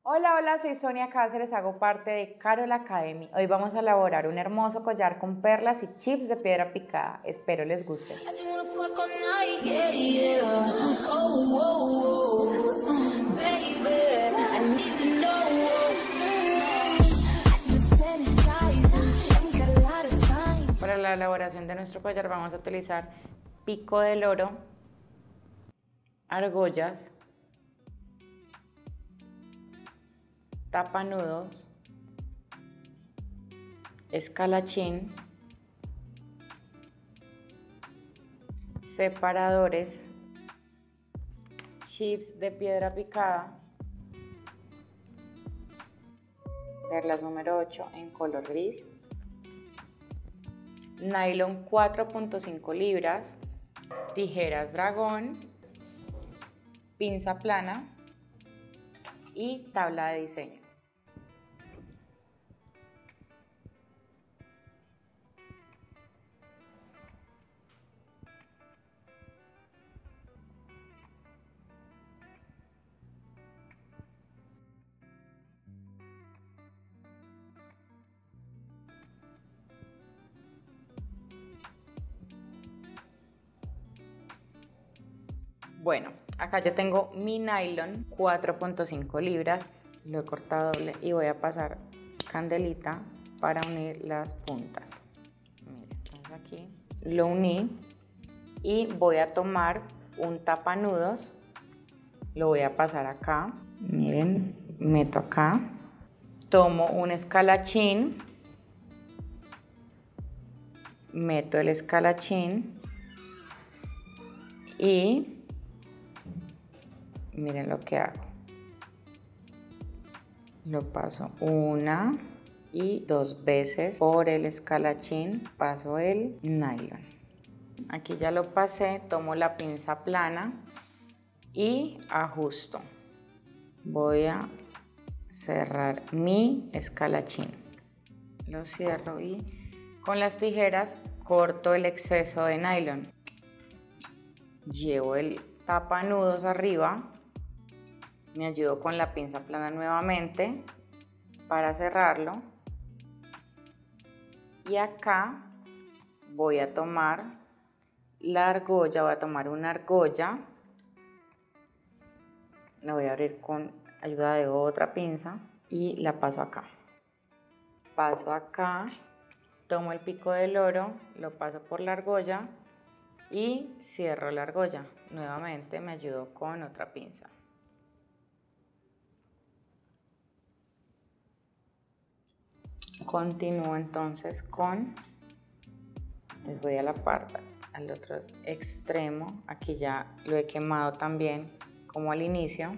Hola, hola, soy Sonia Cáceres, hago parte de Carol Academy. Hoy vamos a elaborar un hermoso collar con perlas y chips de piedra picada. Espero les guste. Para la elaboración de nuestro collar vamos a utilizar pico de loro, argollas, tapanudos, escalachín, separadores, chips de piedra picada, perlas número 8 en color gris, nylon 4.5 libras, tijeras dragón, pinza plana y tabla de diseño. Bueno, acá yo tengo mi nylon 4.5 libras, lo he cortado doble y voy a pasar candelita para unir las puntas. Miren, entonces aquí lo uní y voy a tomar un tapanudos, lo voy a pasar acá, miren, meto acá, tomo un escalachín, meto el escalachín y miren lo que hago. Lo paso una y dos veces por el escalachín, paso el nylon. Aquí ya lo pasé, tomo la pinza plana y ajusto. Voy a cerrar mi escalachín. Lo cierro y con las tijeras corto el exceso de nylon. Llevo el tapanudos arriba. Me ayudo con la pinza plana nuevamente para cerrarlo. Y acá voy a tomar la argolla, voy a tomar una argolla. La voy a abrir con ayuda de otra pinza y la paso acá. Paso acá, tomo el pico del loro, lo paso por la argolla y cierro la argolla. Nuevamente me ayudo con otra pinza. Continúo entonces les voy a la parte, al otro extremo, aquí ya lo he quemado también como al inicio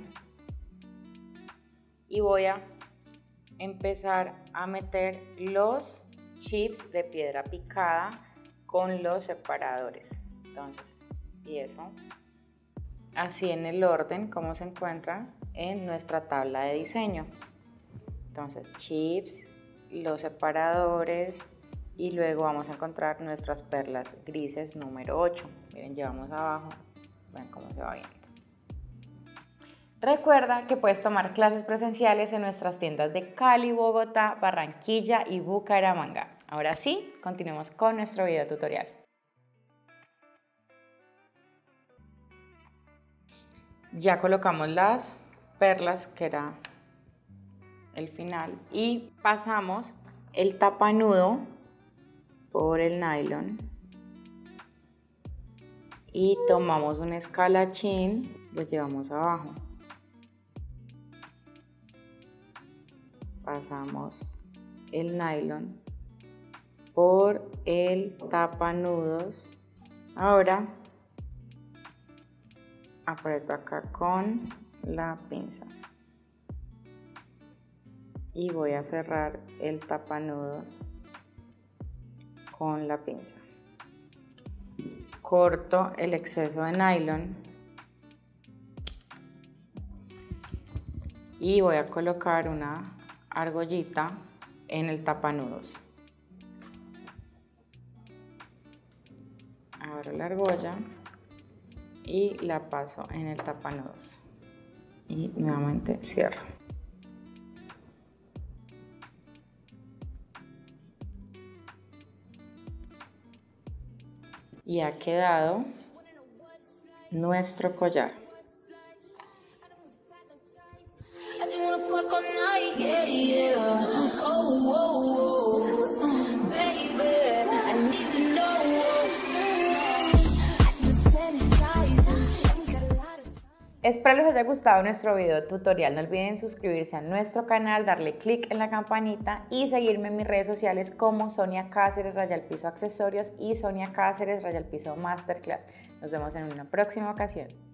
y voy a empezar a meter los chips de piedra picada con los separadores. Entonces, y eso así en el orden como se encuentra en nuestra tabla de diseño. Entonces, chips, los separadores y luego vamos a encontrar nuestras perlas grises número 8. Miren, llevamos abajo, ven cómo se va viendo. Recuerda que puedes tomar clases presenciales en nuestras tiendas de Cali, Bogotá, Barranquilla y Bucaramanga. Ahora sí, continuemos con nuestro video tutorial. Ya colocamos las perlas, que era el final, y pasamos el tapanudo por el nylon y tomamos un escalachín, lo llevamos abajo, pasamos el nylon por el tapanudos. Ahora aprieto acá con la pinza y voy a cerrar el tapanudos con la pinza. Corto el exceso de nylon y voy a colocar una argollita en el tapanudos. Abro la argolla y la paso en el tapanudos y nuevamente cierro. Y ha quedado nuestro collar. Espero les haya gustado nuestro video tutorial. No olviden suscribirse a nuestro canal, darle click en la campanita y seguirme en mis redes sociales como Sonia Cáceres _accesorios y Sonia Cáceres _masterclass. Nos vemos en una próxima ocasión.